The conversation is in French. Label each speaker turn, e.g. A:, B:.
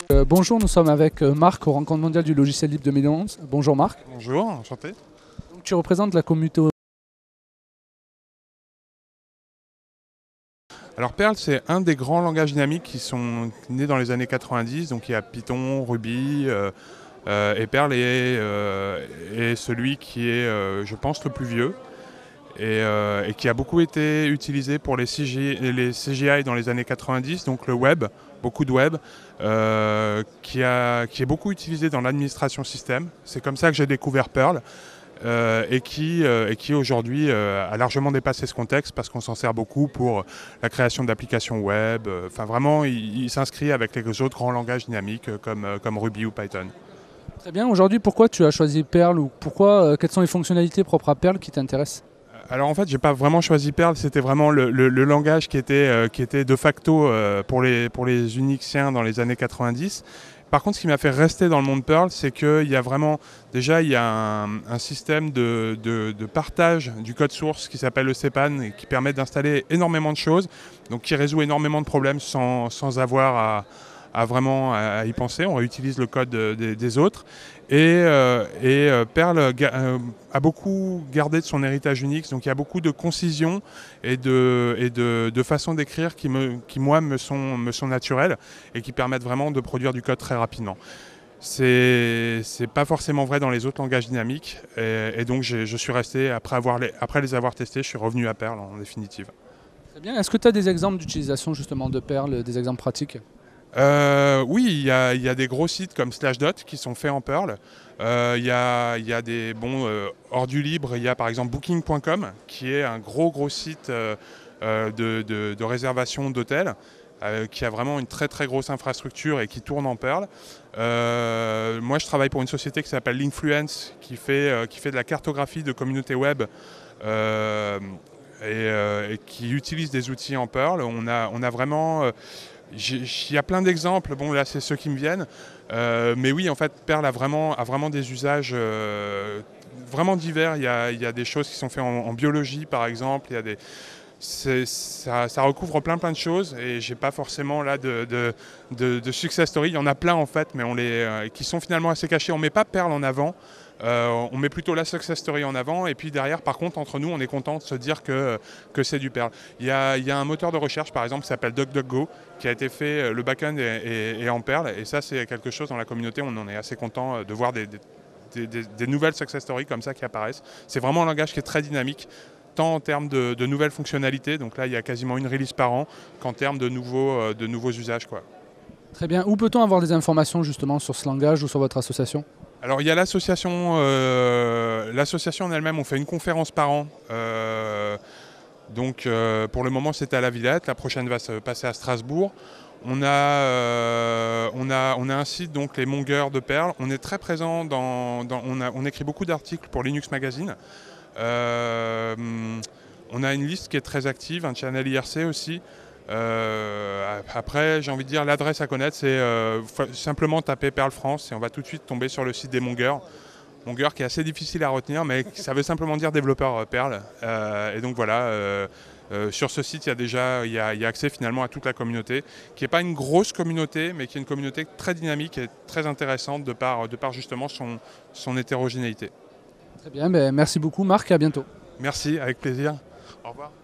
A: Bonjour, nous sommes avec Marc au Rencontre mondiale du logiciel libre 2011. Bonjour Marc.
B: Bonjour, enchanté.
A: Donc, tu représentes la communauté.
B: Alors Perl, c'est un des grands langages dynamiques qui sont nés dans les années 90. Donc il y a Python, Ruby, et Perl est celui qui est, je pense, le plus vieux et qui a beaucoup été utilisé pour les CGI dans les années 90, donc le web, beaucoup de web, qui est beaucoup utilisé dans l'administration système. C'est comme ça que j'ai découvert Perl. Et qui aujourd'hui a largement dépassé ce contexte parce qu'on s'en sert beaucoup pour la création d'applications web. Enfin vraiment, il s'inscrit avec les autres grands langages dynamiques comme Ruby ou Python.
A: Très bien, aujourd'hui pourquoi tu as choisi Perl ou quelles sont les fonctionnalités propres à Perl qui t'intéressent?
B: Alors en fait, j'ai pas vraiment choisi Perl, c'était vraiment le langage qui était de facto pour les Unixiens dans les années 90. Par contre, ce qui m'a fait rester dans le monde Perl, c'est qu'il y a vraiment, déjà, il y a un système de partage du code source qui s'appelle le cpan et qui permet d'installer énormément de choses, donc qui résout énormément de problèmes sans avoir à vraiment à y penser. On réutilise le code des autres. Et Perl a beaucoup gardé de son héritage Unix, donc il y a beaucoup de concision et de façons d'écrire qui moi, me sont naturelles et qui permettent vraiment de produire du code très rapidement. C'est pas forcément vrai dans les autres langages dynamiques, et donc je suis resté, après les avoir testés, je suis revenu à Perl en définitive.
A: Très bien, est-ce que tu as des exemples d'utilisation justement de Perl, des exemples pratiques?
B: Oui, il y a des gros sites comme Slashdot qui sont faits en Perl. Il y a des bons hors du libre. Il y a par exemple Booking.com qui est un gros site de réservation d'hôtels qui a vraiment une très grosse infrastructure et qui tourne en Perl. Moi, je travaille pour une société qui s'appelle Linkfluence qui fait de la cartographie de communautés web. Et qui utilise des outils en Perl. On a vraiment il y a plein d'exemples, bon là c'est ceux qui me viennent, mais oui en fait Perl a vraiment des usages vraiment divers. Il y a des choses qui sont faites en biologie par exemple, ça recouvre plein de choses et j'ai pas forcément là de success story. Il y en a plein en fait, mais qui sont finalement assez cachés. On met pas Perl en avant. On met plutôt la success story en avant et puis derrière par contre entre nous on est content de se dire que c'est du Perl. Il y a un moteur de recherche par exemple qui s'appelle DuckDuckGo qui a été fait, le backend est en Perl et ça c'est quelque chose dans la communauté, on en est assez content de voir des nouvelles success stories comme ça qui apparaissent. C'est vraiment un langage qui est très dynamique tant en termes de nouvelles fonctionnalités, donc là il y a quasiment une release par an, qu'en termes de nouveaux usages, quoi.
A: Très bien, où peut-on avoir des informations justement sur ce langage ou sur votre association?
B: Alors il y a l'association en elle-même, on fait une conférence par an. Donc pour le moment c'était à la Villette, la prochaine va se passer à Strasbourg. On a un site, donc les Mongers de Perl. On est très présent on écrit beaucoup d'articles pour Linux Magazine. On a une liste qui est très active, un channel IRC aussi. Après, j'ai envie de dire, l'adresse à connaître, c'est simplement taper Perl France et on va tout de suite tomber sur le site des Mongers. Monger qui est assez difficile à retenir, mais ça veut simplement dire développeur Perl. Et donc voilà, sur ce site, il y a accès finalement à toute la communauté, qui n'est pas une grosse communauté, mais qui est une communauté très dynamique et très intéressante de par justement son hétérogénéité.
A: Très bien, merci beaucoup Marc et à bientôt.
B: Merci, avec plaisir. Au revoir.